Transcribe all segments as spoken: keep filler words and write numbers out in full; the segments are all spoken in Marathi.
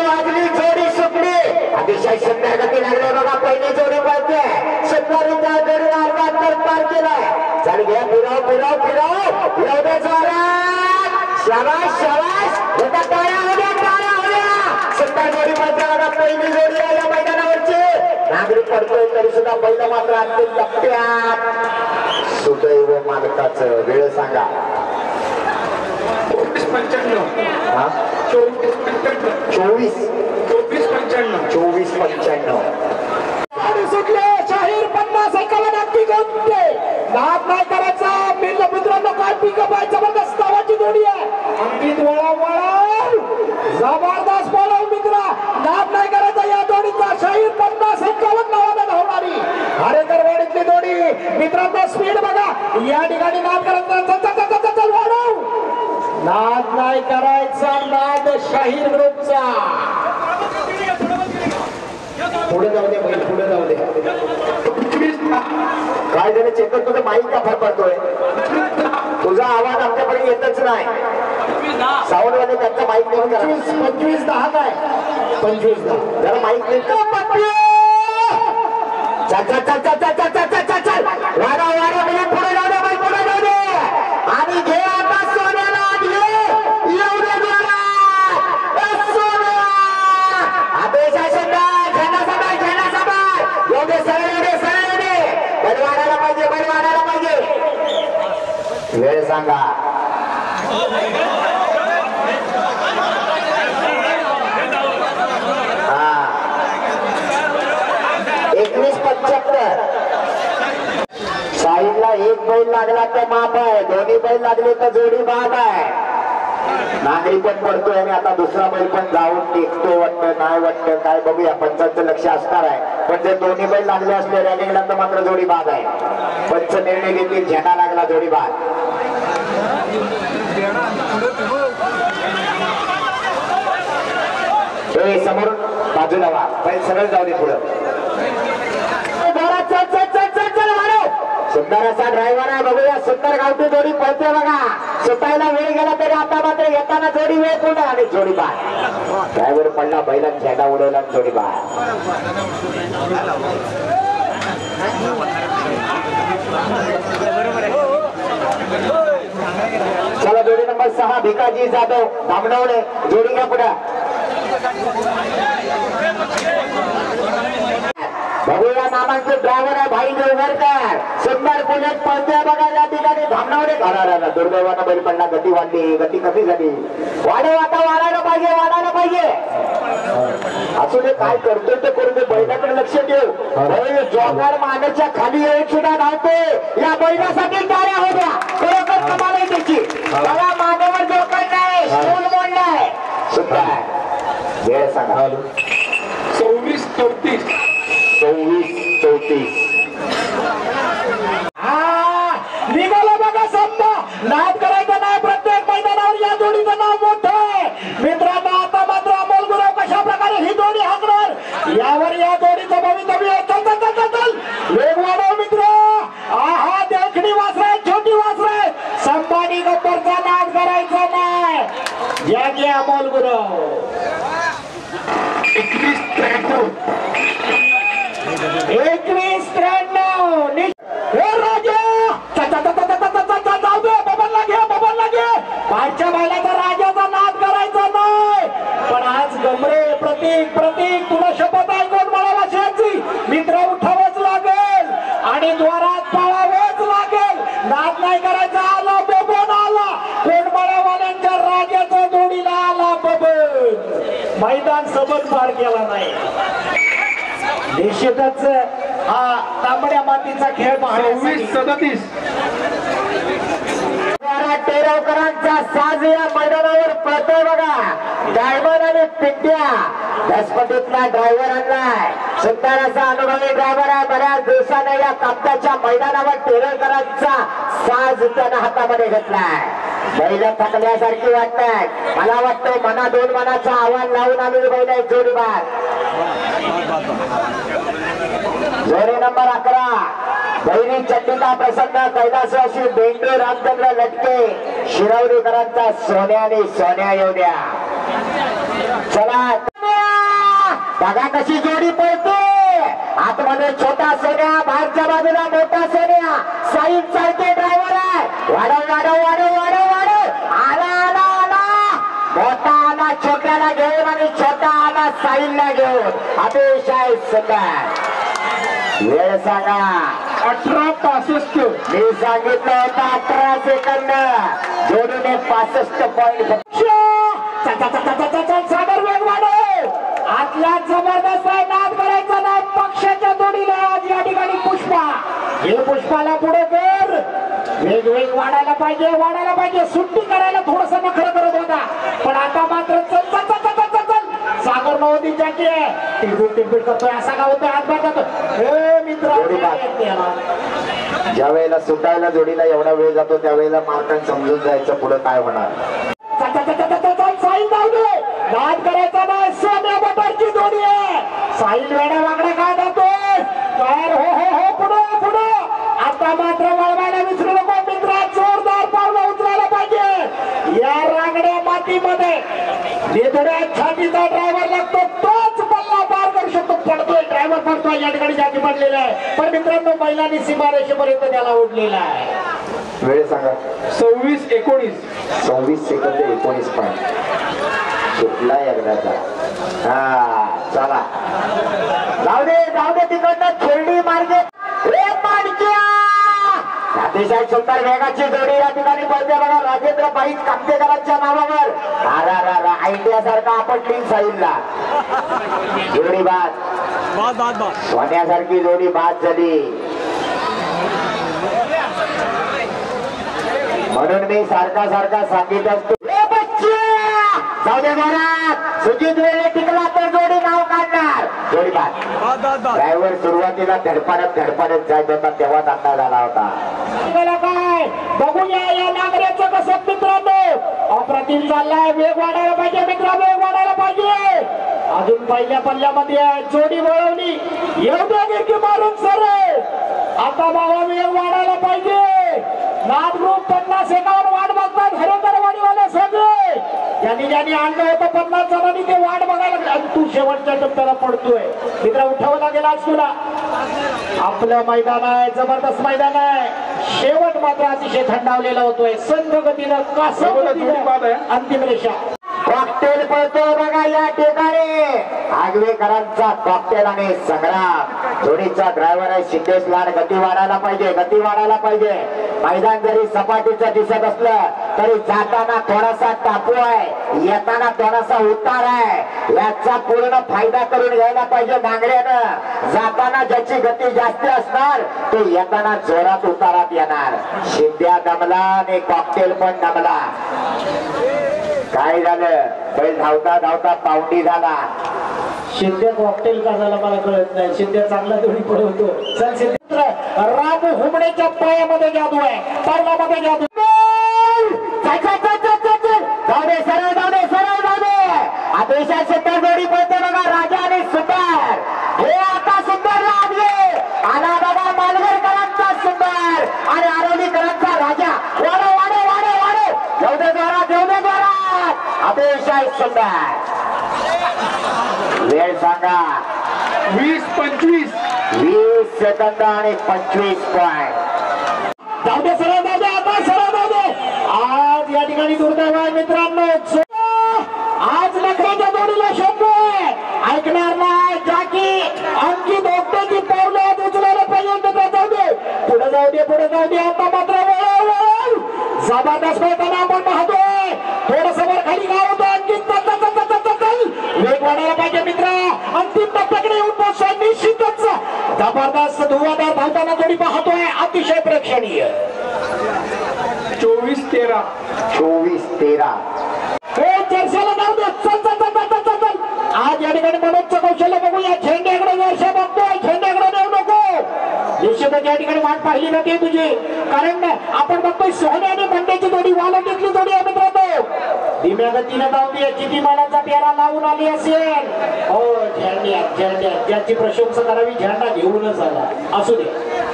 वाजली जोडी सुटली अतिशय सुंदर गती लागले बघा पहिली जोडी पळते सुंदरीचा जोडी अंतर पार केलाय चल घ्या फिरव फिरव फिरव एवढे जोरात शाबाश शाबाश होता टाळ्या होत्या टाळ्या होत्या सुंदर जोडी पळते बघा पहिली जोडी आहे या मैदानावरची नागरिक पडतोय तरी सुद्धा बैल मात्र अंतिम टप्प्यात सुदैव मालकाचं वेळ सांगा पंच्याण्णव चोवीस पंच्याण्णव चोवीस चोवीस पंच्याण्णव चोवीस पंच्याण्णव सुटले शाहीर पन्नास एकावन्न अगदी गोंधळे नाद नाही करायचा मित्र मित्रांनो काय पिकअप आहे जबरदस्त आवाजी जोडी आहे अंकित वळा वळा जबरदस्त बोलाव मित्रा नाद नाही करायचा या जोडीचा शाहीर पन्नास एकावन्न नावाने धावणारी हरेकरवाडीतली जोडी मित्रांनो स्पीड बघा या ठिकाणी नाद करायचा चल वाढव नाद नाही करायचा नाद शाहीर ग्रुपचा पुढे जाऊ दे बैल पुढे जाऊ दे काय झालं चेतन तुझं माईक का फरक पडतोय तुझा आवाज आमच्याकडे येतच नाही साऊंडवाले त्यांचा माईक नाही करा पंचवीस दहा काय पंचवीस दहा जरा माईक नाही चल चल चल चल चल चल चल चल चल चल वारा वारा बैल पुढे जाऊ दे बैल पुढे जाऊ दे आणि घे आता सोन्याला घे येऊ दे जोरात सोन्या आदेश आहे वेळ सांगा हा एकवीस पंच्याहत्तर साईडला एक बैल लागला तर माप आहे दोन्ही बैल लागले तर जोडी बाद आहे नागरी पण पडतोय आणि आता दुसरा बैल पण जाऊन टेकतो वाटतं नाही वाटतं काय बघूया पंचांचं लक्ष असणार आहे पण जर दोन्ही बैल लागले असले रॅलिंगला तर मात्र जोडी बाद आहे पंच निर्णय घेतील झेंडा लागला जोडी बाद समोर बाजूला वा बैल सरळ जाऊ दे पुढं सुंदर असा ड्रायव्हर आहे बघूया सुंदर गावठी जोडी पळते बघा सुटायला वेळ गेला तरी आता मात्र येताना जोडी वेळ पुढे आणि जोडी बाद ड्रायव्हर पडला बैला झेंडा उडवला जोडी बाद चला जोडी नंबर सहा भिकाजी जाधव धामणवणे जोडी घ्या पुढे बघूया नामांचे ड्रायव्हर आहे भाई देवघरकर सुंदर बुलेट पळते बघा या ठिकाणी धामणवणे घराला दुर्दैवानं बैल पडला गती वाढली गती कमी झाली वाढव आता वाढायला पाहिजे वाढायला पाहिजे असू दे काय करतोय ते करू दे बैलाकडे लक्ष ठेव बैल जोगार मानाच्या खाली येऊन सुद्धा धावते या बैलासाठी टाळ्या होत्या खरोखर कमाल आहे त्याची बघा मानेवर जोकर नाही स्टूल मोडलाय सुंदर वेळ सांगा चोवीस चौतीस चोवीस चौतीस निघाला बघा समजा नाद करायचा नाही प्रत्येक मैदानावर या जोडीचं नाव मोठं आहे मित्रांनो आता मात्र अमोल गुरव कशा प्रकारे ही जोडी हाकणार यावर या जोडीचं भवितव्य चल चल चल चल वेग वाढव मित्र आहा देखणी वासरे छोटी वासरे संभाजी गब्बरचा नाद करायचा नाही या घे अमोल गुरव एकवीस त्र्याण्णव एकवीस त्र्याण्णव राजा जाऊ दे बबनला घे बबनला घे बाहेरच्या बायलाचा राजाचा नाद करायचा नाही पण आज गमरे प्रतीक प्रतीक तुला शपथ आहे कोण बळावाशांची मित्र उठावच लागेल आणि द्वारात पळावंच लागेल नाद नाही करायचा आला बबन आला कोण बळावाल्यांच्या राजाच्या जोडीला आला बबन मैदान सबक पार केला नाही निश्चितच हा तांबड्या मातीचा खेळ सव्वीस सदतीस टेरवकरांचा साज या मैदानावर पळतोय बघा डायमंड आणि पिंट्या दसपटीतला ड्रायव्हर आणलाय सुंदर असा अनुभवी ड्रायव्हर आहे बऱ्याच दिवसाने या कापताच्या मैदानावर टेरवकरांचा साज त्यानं हातामध्ये घेतलाय बैल थकल्यासारखी वाटतात मला वाटतं मना दोन मनाचा आव्हान लावून आलेली बैल आहे जोडीबार जोडी नंबर अकरा बहिणी चंडिका प्रसन्न कैलासवासी बेंडू रामचंद्र लटके शिरवलीकरांचा सोन्या आणि सोन्या येऊ द्या चला बघा कशी जोडी पळते. आतमध्ये छोटा सोन्या, बाहेरच्या बाजूला मोठा सोन्या. साईड चालते, ड्रायव्हर आहे. वाढव वाढव वाढव वाढव वाढव. आला आला आला. मोठा आला छोट्याला घेऊन आणि छोटा आला साईडला घेऊन. अतिशय सुंदर. वेळ सांगा. अठरा पासष्ट. मी सांगितलं होतं अठरा सेकंद. जोडीने पासष्ट पॉईंट. सागर वेग वाढव. आतला जबरदस्त आहे. नाद करायचा नाही पक्षाच्या जोडीला. आज या ठिकाणी पुष्पा. हे पुष्पाला पुढे कर. वेग वेग वाढायला पाहिजे, वाढायला पाहिजे. सुट्टी करायला थोडस नखर करत होता, पण आता मात्र चल चल चल चल चल चल. सागर नवदी जाकी टिपीट टिपीट करतोय. असा का होतोय हात बांधतो. हे मित्र ज्या वेळेला सुटायला जोडीला एवढा वेळ जातो त्यावेळेला मार्कांना समजून जायचं पुढे काय होणार. साईल जाऊ दे. नाद करायचा नाही. सोन्या बटरची जोडी आहे. साईल वेड्या वागड्या काय जातोय. काय हो हो हो पुढे पुढे. आता मात्र वळवायला विसरू नको मित्रा. जोरदार पावलं उचलायला पाहिजे. या रांगड्या मातीमध्ये निधड्या छातीचा ड्रायव्हर लागतो. तोच पल्ला पार करू शकतो. पडतोय ड्रायव्हर पडतोय. या ठिकाणी जागी पडलेला आहे, पण मित्रांनो बैलांनी सीमारेषेपर्यंत त्याला ओढलेला आहे. वेळ सांगा. सव्वीस एकोणीस. सव्वीस सेकंद एकोणीस पॉईंट. सुटला एकदाचा. हा चला जाऊ दे जाऊ दे. तिकडनं खेळडी मार्गे अतिशय सुंदर वेगाची जोडी या ठिकाणी पडते बघा. राजेंद्र बाईक कामतेकरांच्या नावावर. आयडिया सारखा आपटली साईडला. जोडी बाद. सोन्यासारखी जोडी बाद झाली. म्हणून मी सारखा सारखा सांगित असतो जाऊ दे घरात. सुजित वेळे टिकला तर जोडी नाव काढणार. जोडी बाद. ड्रायव्हर सुरुवातीला धडपडत धडपडत जायत होता तेव्हा अंदाज आला होता. काय बघूया या नागऱ्याचं कसं मित्रांनो. अप्रतिम चाललाय. वेग वाढायला पाहिजे मित्रा. वेग वाढायला पाहिजे. अजून पहिल्या पल्ल्यामध्ये जोडी वळवली. एवढ्या गिरकी मारून सर. आता बाबा वेग वाढायला पाहिजे. नाद ग्रुप पन्नास एकावर वाट बघतात. हरेकर वाडीवाले सगळे ज्यांनी ज्यांनी आणलं होतं पन्नास जणांनी ते वाट बघायला. तू शेवटच्या टप्प्याला पडतोय मित्रा. उठावं लागेल आज तुला. आपलं मैदान आहे. जबरदस्त मैदान आहे. शेवट मात्र अतिशय थंडावलेला होतोय. संघ गतीनं कासवतीनं अंतिम रेषा. कॉकटेल पळतो बघा या ठिकाणी. आगवेकरांचा कॉकटेल आणि संग्राम. जोडीचा ड्रायव्हर आहे सिद्धेश लाड. गती वाढायला पाहिजे. गती वाढायला पाहिजे. मैदान जरी सपाटीचं दिसत असलं तरी जाताना थोडासा टापू आहे, येताना थोडासा उतार आहे. याचा पूर्ण फायदा करून घ्यायला पाहिजे नांगड्यानं. जाताना ज्याची गती जास्त असणार तो येताना जोरात उतारात येणार. शिंद्या दमला आणि कॉकटेल पण दमला. काय झालं. बैल धावता धावता पावडी झाला. शिंदे कॉकटेल का झाला मला कळत नाही. शिंदे चांगला दोन्ही पळवतो. चल शिंदे. राम हुमणेच्या पायामध्ये जादू आहे. पावलामध्ये जादू. जाऊ दे सरळ जाऊ दे सरळ जाऊ दे. अतिशय सुंदर जोडी पळते बघा. राजा आणि सुंदर. हे आता सुंदर लागले. आला बघा मालवणकरांचा सुंदर आणि आरोलीकरांचा राजा. वाढव वाढव वाढव वाढव. येऊ दे जोरात येऊ दे जोरात. अतिशय सुंदर. वेळ सांगा. वीस पंचवीस. वीस सेकंद आणि पंचवीस पॉईंट. जाऊ दे सरळ जाऊ दे. आता सरळ जाऊ दे. आज या ठिकाणी दुर्दैव आहे मित्रांनो. आज नखरेच्या जोडीला शोधतोय. ऐकणार नाही. जाकी अंकित ओक्टेची पावलं उचलायला पाहिजे. जाऊ दे पुढे जाऊ दे पुढे जाऊ दे. आता मात्र जबरदस्त मैदान आपण पाहतोय. थोडस वर खाली गाव होतो. अंकित वेग वाढायला पाहिजे मित्रा. अंतिम टप्प्याकडे येऊन पोहोचतोय निश्चितच. जबरदस्त धुवाधार धावताना जोडी पाहतोय. अतिशय प्रेक्षणीय. चोवीस तेरा. चोवीस तेरा. चर्चेला जाऊ दे. चल चल चल चल चल चल. आज या ठिकाणी मनोजचं कौशल्य बघूया. झेंड्याकडे वर्ष बघतोय. झेंड्याकडे देऊ नको. निश्चितच या ठिकाणी वाट पाहिली नव्हती तुझी. कारण आपण बघतोय सोहणे आणि बंड्याची जोडी. वालंडीतली जोडी आहे मित्रांनो. धीम्या गतीने धावतीये. किती मानाचा पेरा लावून आली असेल. हो झेंड्या झेंड्या. ज्याची प्रशंसा करावी झेंडा घेऊनच आला. असू दे.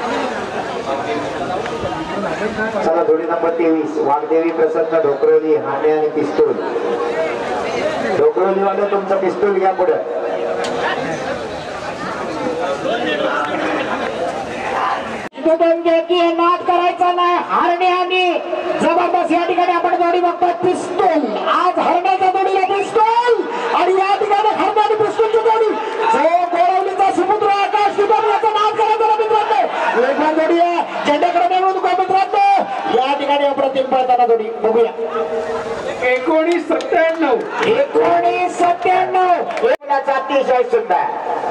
चला जोडी नंबर तेवीस. वाघदेवी प्रसन्न ढोकरवली. हाणे आणि पिस्तूल. ढोकरवलीवाले तुमचं पिस्तूल घ्या पुढे. नाद करायचा नाही. हरणे आणि जबरदस्त या ठिकाणी आपण जोडी बघतोय. पिस्तूल आज हरण्याच्या जोडीला पिस्तूल आणि या ठिकाणी हरणे आणि पिस्तूलची जोडी. जो गोळवलीचा सुपुत्र आकाश निकम याचा नाद करायचा मित्रांनो. वेगवान जोडी आहे. झेंड्याकडे नेऊन मित्रांनो या ठिकाणी अप्रतिम पळताना जोडी बघूया. एकोणीस सत्त्याण्णव एकोणीस सत्त्याण्णव अतिशय सुंदर.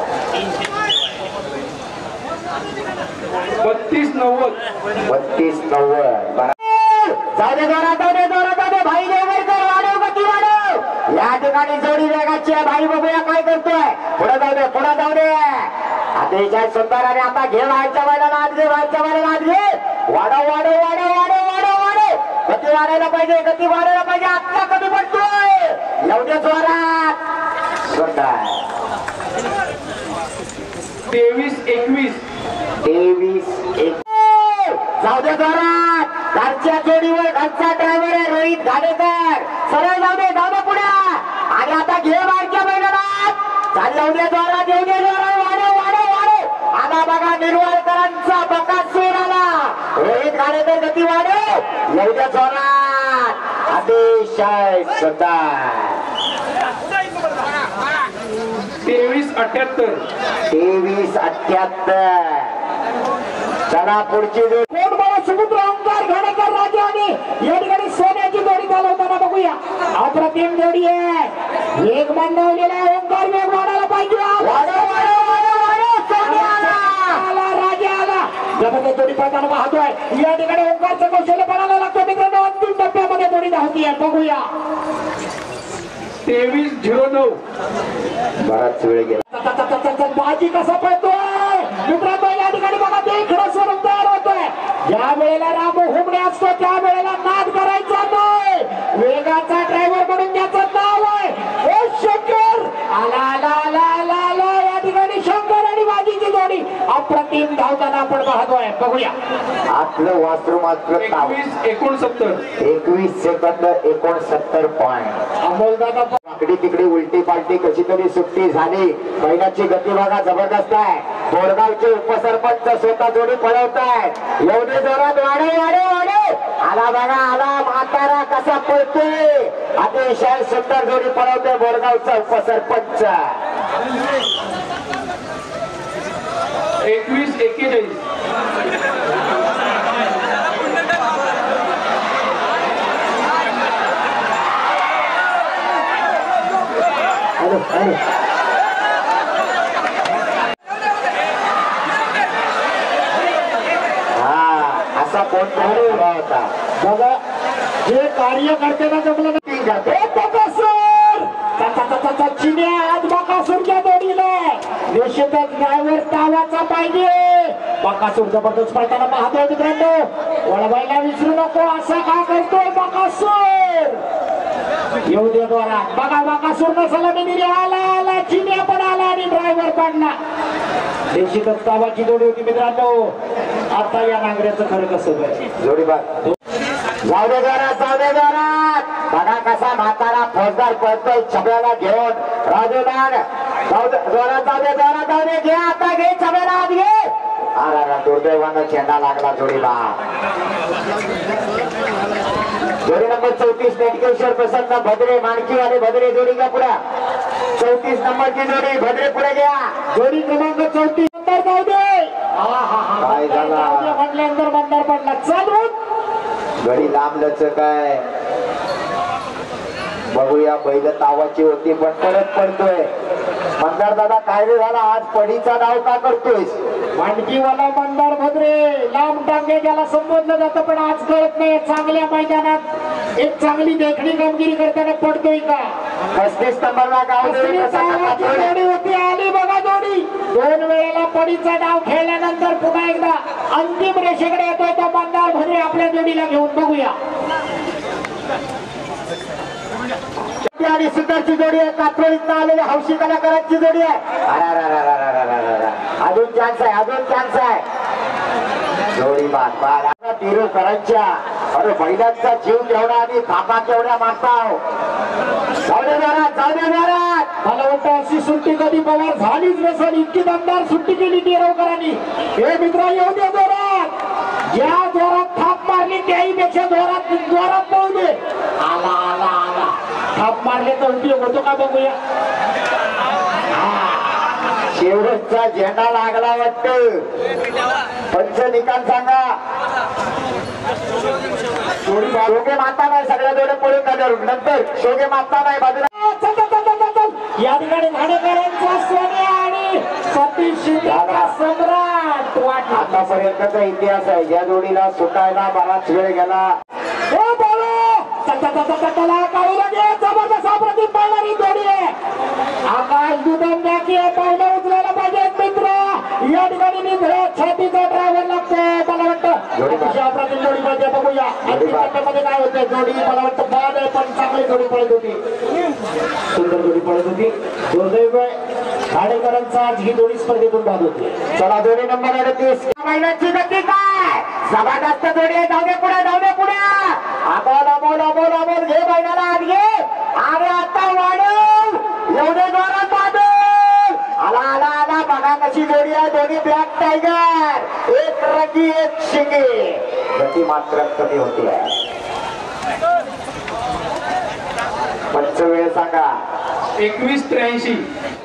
बत्तीस नव्वद बत्तीस नव्वद. जाऊ दे जोरात जाऊ दे जोरात जाऊ दे. भाई देवरकर वाढव गती वाढव. या ठिकाणी जोडी वेगाची आहे. भाई बघूया काय करतोय. पुढे जाऊ दे पुढे जाऊ दे. अतिशय सुंदर. आणि आता घे व्हायच्या वेळेला नाद घे व्हायच्या वेळेला नाद घे. वाढव वाढव वाढव वाढव वाढव वाढव. गती वाढायला पाहिजे गती वाढायला पाहिजे. आत्ता कमी पडतोय. एवढ्या जोरात सुंदर. तेवीस एकवीस तेवीस एक. जाऊ दे जोरात. घरच्या जोडीवर घरचा ड्रायव्हर आहे रोहित घाडेकर. सरळ जाऊ दे जाऊ दे पुढे. आणि आता घे बारच्या मैदानात. चाल जाऊ दे जोरात येऊ दे जोरात. वाढव वाढव वाढव. आला बघा निर्वाळकरांचा बकासूर आला. रोहित घाडेकर गती वाढव. येऊ दे जोरात. अतिशय सुंदर. तेवीस अठ्याहत्तर तेवीस अठ्याहत्तर. चला पुढची जोडी. कोण बघा सुपुत्र ओंकार घाडेकर राजा आणि या ठिकाणी सोन्याची जोडी चालवताना बघूया. अप्रतिम जोडी आहे. एक मंडवलेला ओंकार वेग वाढायला पाहिजे. आला राजा आला. जबरदस्त जोडी पळताना पाहतोय. या ठिकाणी ओंकारचं कौशल्य पडायला लागतं मित्रांनो. अंतिम टप्प्यामध्ये जोडी धावती आहे बघूया. तेवीस झिरो नऊ. बराच वेळ गेला. बाजी कसा पळतोय मित्रांनो. या ठिकाणी बघा ते खरं स्वरूप तयार होतोय. ज्या वेळेला राम हुमणे असतो त्या वेळेला नाद करायचा नाही. वेगाचा ड्रायव्हर म्हणून त्याचं नाव आहे ओ शंकर. आला आला आला आला आला. या ठिकाणी शंकर आणि बाजीची जोडी अप्रतिम धावताना आपण पाहतोय बघूया. आपलं वासरूम आपलं नाव. एकवीस एकोणसत्तर एकवीस सेकंद एकोणसत्तर पॉइंट. अमोलदादा इकडे तिकडे उलटी पालटी कशी तरी सुट्टी झाली. बैलाची गती बघा जबरदस्त आहे. बोरगावचे उपसरपंच स्वतः जोडी पळवतायत. एवढे जोरात वाढव वाढव वाढव. आला बघा आला म्हातारा कसा पळतोय. अतिशय सुंदर जोडी पळवतोय बोरगावचा उपसरपंच. एकवीस एक्केचाळीस. हा असा कोण तयारी होता बघा. जे कार्य करते ना जमलं चिन्या आज बकासूरच्या जोडीला. निश्चितच ड्रायव्हर तावाचा पाहिजे. बकासूर जबरदस्त पळताना पाहतोय मित्रांनो. वळवायला विसरू नको. असा का करतोय बकासूर. येऊ दे द्वारा बघा. बकासूर नसला मी आला आला. चिन्या पण आला आणि ड्रायव्हर पडला. निश्चितच तावाची जोडी होती मित्रांनो. आता या नांगऱ्याचं खरं कसं जोडी बघ. जाऊ दे जोरात जाऊ दे जोरात. बघा कसा म्हातारा फौजदार पळतोय छब्याला घेऊन. राजूदान जाऊ दे जोरात जाऊ दे जोरात जाऊ दे. घे आता घे छब्याला आत घे. अरे दुर्दैवानं चेंडा लागला जोडीला. जोडी नंबर चौतीस नेटकेश्वर प्रसन्न भद्रे माणकी आणि भद्रे जोडी का पुढे. चौतीस नंबरची जोडी भद्रे पुढे घ्या. जोडी क्रमांक चौतीस नंबर जाऊ दे. काय झाला म्हटल्यानंतर मंदार पडला. चालू गडी लांब लचक आहे. बघूया बैल तावाची होती पण परत पडतोय. मंदार दादा काय रे झाला आज पडीचा डाव का करतोयस. मांडकीवाला मंदार भद्रे लांब टांगे ज्याला संबोधलं जातं पण आज कळत नाही. चांगल्या मैदानात एक चांगली देखणी कामगिरी करताना पडतोय का. पस्तीस नंबरला गाव जोडी होती. आली बघा जोडी. दोन वेळेला पडीचा डाव खेळल्यानंतर पुन्हा एकदा अंतिम रेषेकडे येतोय तो मंदार भद्रे आपल्या जोडीला घेऊन बघूया. आणि सुंदरची जोडी आहे. कात्रोळीत आलेल्या हौशी कलाकारांची जोडी आहे. अजून चान्स आहे अजून चान्स आहे. जोडी बाद बाद तिरुकरांच्या. अरे बैलांचा जीव केवढा आणि थापा केवढ्या मारता. जाऊ दे जोरात जाऊ दे जोरात. मला वाटतं अशी सुट्टी कधी पवार झालीच नसेल, इतकी दमदार सुट्टी केली टिळकरांनी. हे मित्र येऊ दे जोरात, ज्या जोरात थाप मारली त्याहीपेक्षा जोरात जोरात पळू दे. आला आला आला थाप मारले तर उपयोग होतो का बघूया. शेवटचा झेंडा लागला वाटतं. पंच निकाल सांगा. शोगे माता नाही, सगळ्या जोडे पळून जाणार नंतर शोगे माता नाही बाजूला. या ठिकाणी घाणेकरांचा सोन्या आणि सतीश शिंदेचा सम्राट वाटला. आतापर्यंतचा इतिहास आहे, या जोडीला सुटायला बराच वेळ गेला. हो बोलो चला काढू लागे. जबरदस्त अप्रतिम पळणारी जोडी आहे. आकाश दुदमण्याची पावलं उचलायला पाहिजेत मित्र. या ठिकाणी निधड्या छातीचा ड्रायव्हर लागतो. मला वाटतं अशी अप्रतिम जोडी पाहिजे. बघूया अंतिम टप्प्यामध्ये काय होते. जोडी मला वाटतं बाद आहे, पण चांगली जोडी पळत होती, सुंदर जोडी पळत होती. दुर्दैव खाडेकरांचा आज ही जोडी स्पर्धेतून बाद होती. चला जोडी नंबर अडतीस महिन्याची गती काय जबरदस्त जोडी आहे. धावणे पुढे धावणे पुढे अबोल अबोल अबोल अबोल घे बैलाला आत घे. अरे आता वाढव एवढे जोरात बादल आला आला आला. बघा कशी जोडी आहे. दोन्ही ब्लॅक टायगर, एक रगी एक शिंगे. गती मात्र कमी होती आहे. पंच वेळ सांगा. एकवीस त्र्याऐंशी.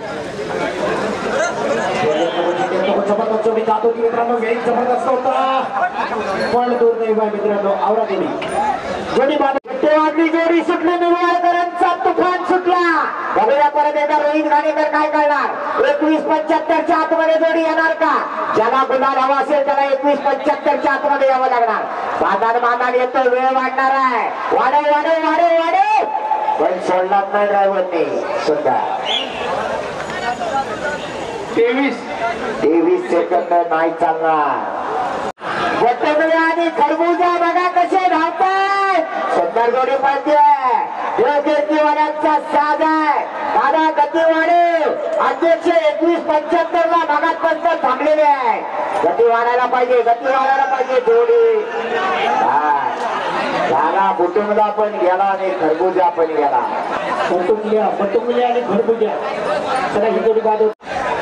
जबरदस्त जोडी जात होती मित्रांनो. वेग जबरदस्त होता, पण दुर्दैव आहे मित्रांनो. आवरा जोडी जोडी वाजली. जोडी सुटली. निवळकरांचा तुफान सुटला. बघूया परत एकदा रोहित घाणेकर काय करणार. एकवीस पंच्याहत्तरच्या आतमध्ये जोडी येणार का. ज्याला गुलाल हवा असेल त्याला एकवीस पंच्याहत्तरच्या आतमध्ये यावं लागणार. बाजार बाजार येतो, वेळ वाढणार आहे. वाढव वाढव वाढव वाढव, पण सोडणार नाही ड्रायव्हरने सुद्धा. तेवीस तेवीस सेकंद नाही चालणार. वटंबरी आणि खरबूजा बघा कसे धावताय. सुंदर जोडी पळते. योगेशजीवाड्यांचा साज आहे. दादा गती वाढेल. अध्यक्ष एकवीस पंच्याहत्तर ला भागात पंच थांबलेले आहे. गती वाढायला पाहिजे, गती वाढायला पाहिजे. जोडी झाला. बुटुंगला पण गेला आणि खरबूजा पण गेला. बटुंगल्या बटुंगल्या आणि खरबूजा. चला ही जोडी बाद होती.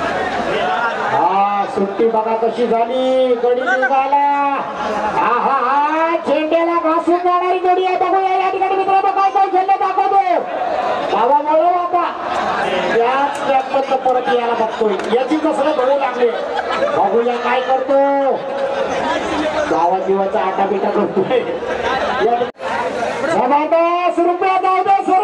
हा सुट्टी बघा कशी झाली. गडी निघाला. हा हा हा झेंड्याला घासून जाणारी जोडी आहे. बघूया या ठिकाणी मित्रांनो काय काय झेंडे दाखवतो. बाबा बोलव आता त्याच कॅम्पचं परत यायला बघतोय. याची कसरत होऊ लागली. बघूया काय करतो. गावा जीवाचा आटा बिटा करतोय. जबरदस्त रुपया जाऊ दे सर.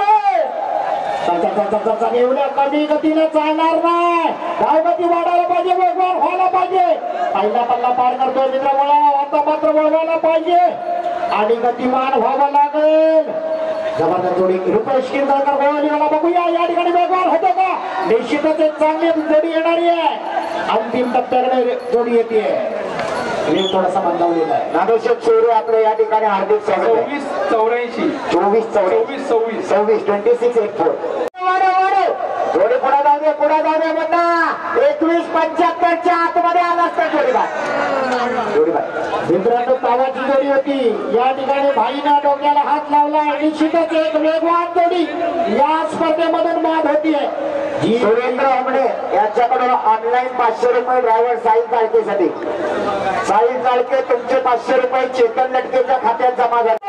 एवढ्या कमी गतीने चालणार नाही. धावगती वाढायला पाहिजे, वेगवान व्हायला पाहिजे. पहिला पल्ला पार करतोय मित्र. वळा आता मात्र वळवायला पाहिजे आणि गतिमान व्हावं लागेल. जबरदस्त जोडी रुपेश किर्दळकर गोळालीवाला. बघूया या ठिकाणी वेगवान होतो का. निश्चितच एक चांगली जोडी येणारी आहे. अंतिम टप्प्याकडे जोडी येते. थोडासा बंदावलेला आहे. नागेश्वर चोरू आपलं या ठिकाणी हार्दिक स्वागत. चोवीस चौऱ्याऐंशी. चोवीस चोवीस सव्वीस सव्वीस ट्वेंटी सिक्स एट फोर. जोडी पुढे जाऊ दे, पुढे जाऊ दे म्हणा. एकवीस पंच्याहत्तरच्या आतमध्ये आला असता जोडीबाद. जोडीबाद मित्रांनो तावाची जोडी होती. या ठिकाणी भाईना डोक्याला हात लावला. निश्चितच एक वेगवान जोडी या स्पर्धेमधून बाद होतीये. सुरेंद्र आमणे यांच्याकडून ऑनलाईन पाचशे रुपये ड्रायव्हर साहिल चाळकेसाठी. साहिल चाळके तुमचे पाचशे रुपये चेतन लटकेच्या खात्यात जमा झाले.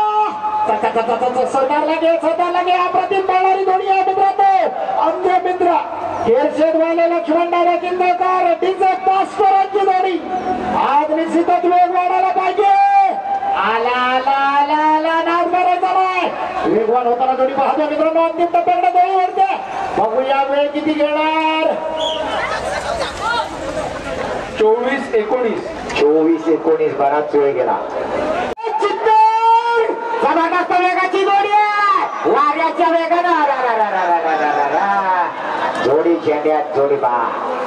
सरदार लागे सरदार लागे. अप्रतिम पळणारी जोडी आहे मित्रांनो. अंधे मित्र खेळशेडवाले लक्ष्मण दादा किंदळकर डीजे पास्करांची जोडी आज निश्चितच वेग वाढायला पाहिजे. आला आला आला आला नाद करायचा नाही. वेगवान होताना जोडी पाहतो मित्रांनो. अंतिम टप्प्याकडे जोडी वरते. बघूया वेळ किती घेणार. चोवीस एकोणीस. चोवीस एकोणीस बराच वेळ गेला. जबरदस्त वेगाची जोडी आहे. वाऱ्याच्या वेगानं जोडी झेंड्यात जोडी बा.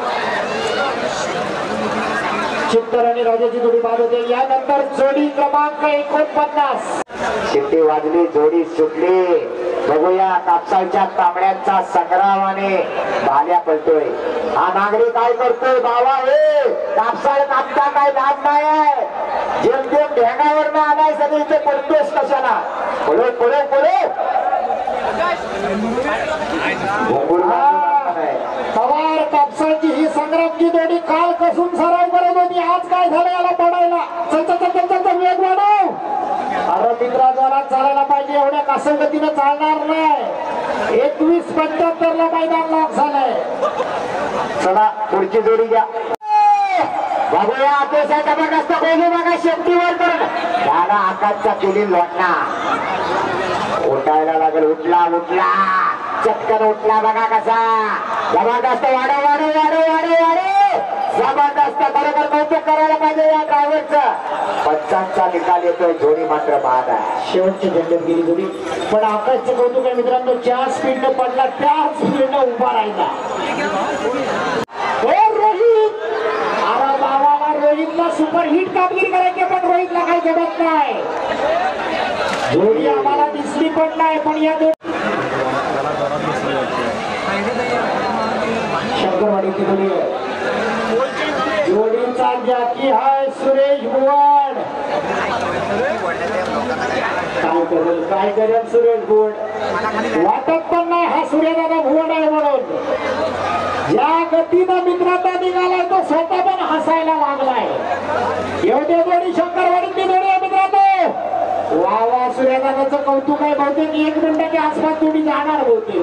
चित्तर आणि राजाची जोडी बाद होते. यानंतर जोडी क्रमांक एकोणपन्नास. शिट्टी वाजली, जोडी सुटली. बघूया कापसाच्या तांबड्यांचा संग्रामाने भाल्या पडतोय. हा नागरिक काय करतोय बाबा. हे कापसाळ कापता काय लाभ नाही. जेम जेम ढेंगावर ना आलाय सगळी इथे पडतोस कशाला. पुढे पुढे पुढे घुंगूर बांधून आहे. पवार कापसाची ही संग्रामची जोडी काल कसून सराव करत होती, आज काय झालं याला पडायला. चल चल चल चल चल वेग वाढव. अरे मित्रा जोरात चालायला पाहिजे, एवढ्या कसरतीनं चालणार नाही. एकवीस पंच्याहत्तर ला मैदान लॉक झालंय. चला पुढची जोडी घ्या. बघूया अतिशय जबरदस्त गोलू बघा शेपटीवर करून दादा आकाशचा केली लोटला. उठायला लागेल. उठला उठला चटकन उठला बघा कसा. जबरदस्त वाढव वाढव वाढव वाढव वाढव जबरदस्त. बरोबर कौतुक करायला पाहिजे या ड्रायव्हरचं. पंचांचा निकाल येतोय. जोडी मात्र बाद आहे. शेवटची झंडत गेली जोडी, पण आकाशचं कौतुक आहे मित्रांनो, ज्या स्पीडनं पडला त्याच स्पीडनं उभा राहिला. रोहित, अरे बाबाला रोहितला सुपर हिट कामगिरी करायची, पण रोहितला काही जमत नाही. जोडी आम्हाला दिसली पण नाही, पण या जोडी शंकरवाडीची जोडी आहे. जोडीचा जॅकी हाय सुरेश भुवन. काय करेल काय करेल सुरेश भुवन, वाटत पण नाही हा सूर्यदादा भुवन आहे म्हणून. ज्या गतीनं मित्रांना निघालाय तो स्वतः पण हसायला लागलाय. एवढी जोडी शंकरवाडीची जोडी आहे मित्रांनो. वा वा सूर्यदादाचं कौतुक आहे. बहुतेक एक मिनिटाच्या आसपास जोडी जाणार होती,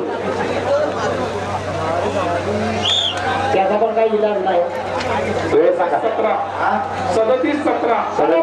त्याचा पण काही इलाज नाही. वेळ सांगा. सतरा सदतीस सतरा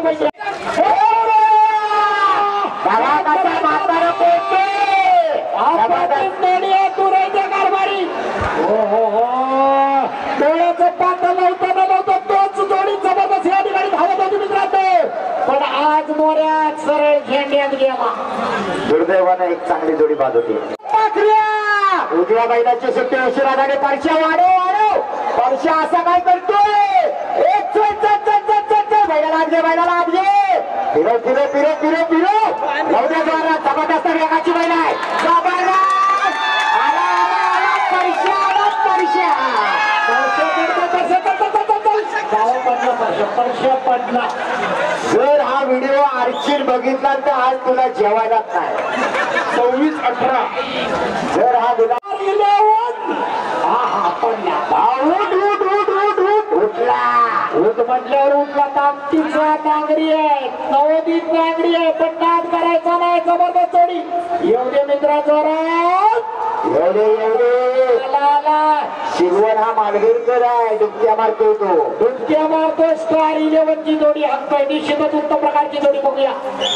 कारभारी. हो हो हो डोळ्याचं पातळ लावताना लावतो तोच जोडी जबरदस्त या ठिकाणी धावत होती मित्रांनो, पण आज मोऱ्यात सरळ झेंड्यात गेला. दुर्दैवानं एक चांगली जोडी बाद होती. उजव्या बैलाची सुट्टी उशिरा झाली. परश्या वाढव वाढव. परश्या असा काय करतोय. एक चल चल चल चल चल चल बैलाला आत घे बैलाला आत घे. फिरो फिरो फिरो फिरो फिरो लवड्या जोरात जबरदस्त वेगाची बैल आहे. जबरदस्त आला आला आला परश्या आला परश्या. परश्या पडला परश्या गाव पडला परश्या परश्या पडला. जर हा व्हिडिओ आर्चिन बघितला तर आज तुला जेवायलाच नाही. सव्वीस अठरा जर हा दिला हा हा पडला. उठ उठ उठ उठ उठ उठला. उठ म्हटल्यावर उठला. ताकदीचा नांगरी आहे, नवोदित नांगरी आहे, पण नाद करायचा नाही. जबरदस्त जोडी. एवढे मित्रा जोरात एवढे एवढे आला आला. शिगवण हा मालगीरकर आहे. डुबक्या मारतोय तो. डुबक्या मारतो. स्टार इलेव्हन ची जोडी हक्क निश्चितच उत्तम प्रकारची जोडी. बघूया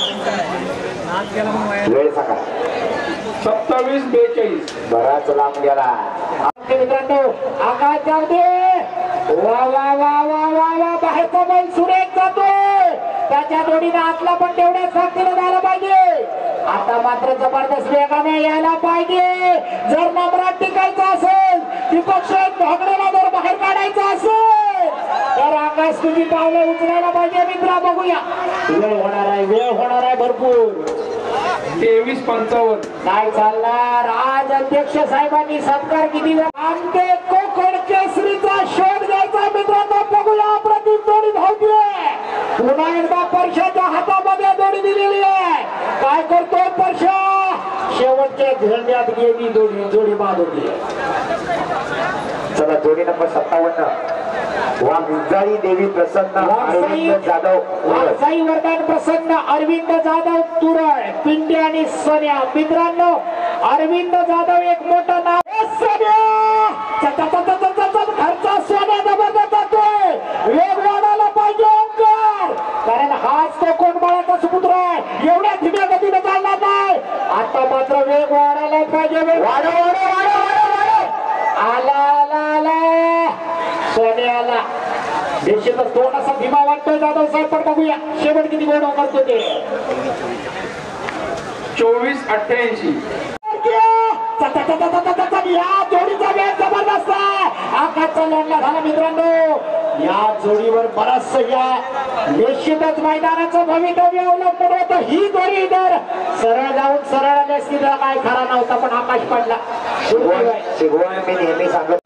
वेळ सांगा. सत्तावीस बेचाळीस बराच लांब गेला मित्रांनो. आकाश जाऊ दे. वा वा वा वा वा वा बाहेरचा बैल सुरेख जातोय. त्याच्या जोडीने आतला पण तेवढ्याच ताकदीने झाला पाहिजे. आता मात्र जबरदस्त वेगाने यायला पाहिजे. जर नंबरात टिकायचं असेल, दीपक भागडेला जर बाहेर काढायचं असेल तर आकाश तुम्ही पावलं उचलायला पाहिजे मित्रा. बघूया वेळ होणार आहे, वेळ होणार आहे भरपूर. तेवीस पंचावन्न काय चालणार आज. अध्यक्ष साहेबांनी सत्कार किती आमचे कोकण केसरीचा शोध घ्यायचा मित्रांनो. बघूया प्रतिम जोडी धावतीये. पुन्हा एकदा परशाच्या हातामध्ये जोडी दिलेली आहे. काय करतोय परशा. शेवटच्या झेंड्यात गेली जोडी. जोडी बाद होती. चला जोडी नंबर सत्तावन्न वाघजाई देवी प्रसन्न अरविंद जाधव. वाघजाई वरदान प्रसन्न अरविंद जाधव तुरळ पिंडे आणि सोन्या. मित्रांनो अरविंद जाधव एक मोठं नाव. घरचा सोन्या जबरदस्त जातोय. वेग वाढायला पाहिजे ओंकार, कारण हाच तो कोण बाळाचा सुपुत्र आहे. एवढ्या धीम्या गतीने चालणार नाही. आता मात्र वेग वाढायला पाहिजे. वेग वाढव वाढव वाढव वाढव. आला आला आला सोन्याला. निश्चितच थोडासा धीमा वाटतोय जाधव साहेब, पण बघूया शेवट किती गोड करतो ते. चोवीस अठ्ठ्याऐंशी या जोडीचा वेळ जबरदस्त आहे. आकाशचा लढला झाला मित्रांनो. या जोडीवर बराच या निश्चितच मैदानाचं भवितव्य अवलंबून होतं. ही जोडी जर सरळ जाऊन सरळ आली असती तर काय खरा नव्हता, पण आकाश पडला. शिगवण मी नेहमी सांगत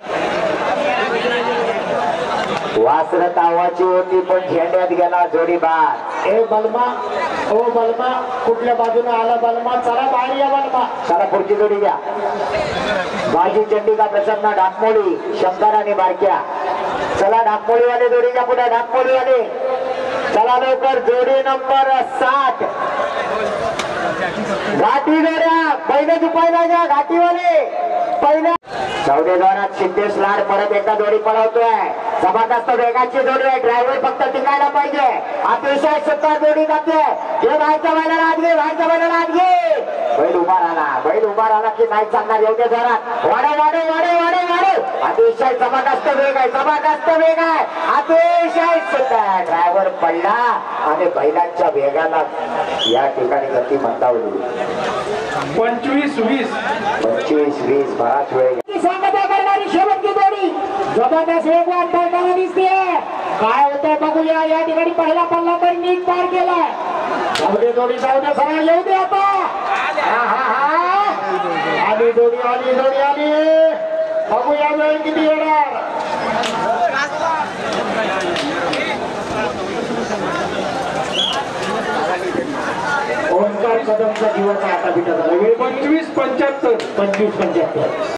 वासरत आवाची होती पण झेंड्यात गेला जोडी बाद. ए बलमा ओ बलमा कुठल्या बाजूने आला बलमा चला बाहेर या बलमा चला पुढची जोडी घ्या बाजी चंडिका प्रसन्न डाकमोडी शंकर आणि बारक्या चला डाकमोडीवाले जोडीच्या पुढे डाकमोडीवाले चला लवकर जोडी नंबर सात घाटी जोड्या पहिले दुपायला घ्या घाटीवाले पहिल्या चौदेद्वारात सिद्धेश लाड परत एकदा जोडी पळवतोय जबरदस्त वेगाची जोडी आहे ड्रायव्हर फक्त टिकायला पाहिजे अतिशय सुंदर जोडी जाते हे बाहेरच्या बैलाला आत घे बाहेरच्या बैलाला आत घे बैल उभा राहिला बैल उभा राहिला की नाही चालणार एवढे जोरात वाढव वाढव वाढव वाढव वाढव अतिशय जबरदस्त वेग आहे जबरदस्त वेग आहे अतिशय सुंदर ड्रायव्हर पडला आणि बैलांच्या वेगाला या ठिकाणी गती मंदावली पंचवीस वीस पंचवीस वीस बराच वेळ सांगता करणारी शेवटची जोडी जबरदस्त वेगवान पळताना दिसते काय होतंय बघूया या ठिकाणी पहिला पल्ला तर नीट पार केलाय जाऊ दे जोडी जाऊ दे सगळं येऊ दे आता हा हा हा आली जोडी आली जोडी आली बघूया वेळ किती येणार ओंकार कदमचा दिवस आहे आता बिटा झाला वेळ पंचवीस पंच्याहत्तर पंचवीस पंच्याहत्तर